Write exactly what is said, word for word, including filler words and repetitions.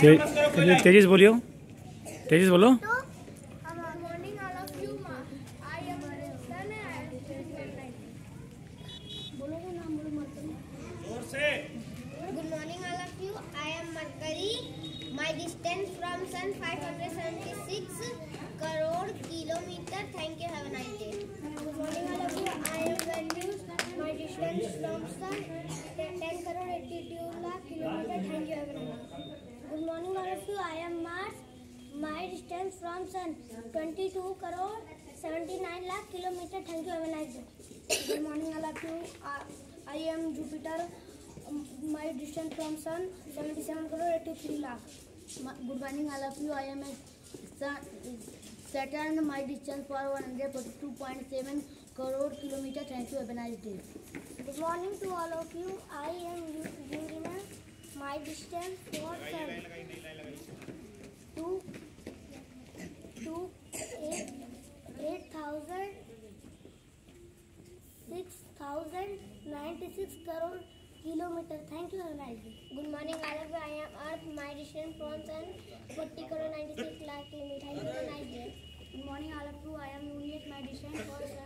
तेजिस बोलियो, तेजिस बोलो। Good morning all of you. I am Mercury. My distance from sun five hundred seventy-six crore kilometer. Thank you. Have a nice day. Good morning all of you. I am Venus. My distance from sun ten crore eighty-two lakh kilometer. Thank you. Have a nice day. Good morning all of you. I am Mars. My distance from sun twenty-two crore seventy-nine lakh kilometer. Thank you. Have a nice day. Good morning all of you. I, I am Jupiter. My distance from sun seventy-seven crore eighty-three lakh. Good morning all of you. I am a Saturn. My distance for one hundred forty-two point seven crore kilometer. Thank you. Have a nice day. Good morning to all of you. I am Uranus. My distance for sun two two eight eight thousand six thousand ninety six crore kilometer. Thank you. Have a nice day. Good morning all of you. I am Earth. My distance from sun forty crore ninety-six lakh kilometer. Thank you. Have a nice day. Good morning all of you. I am Unique. My distance for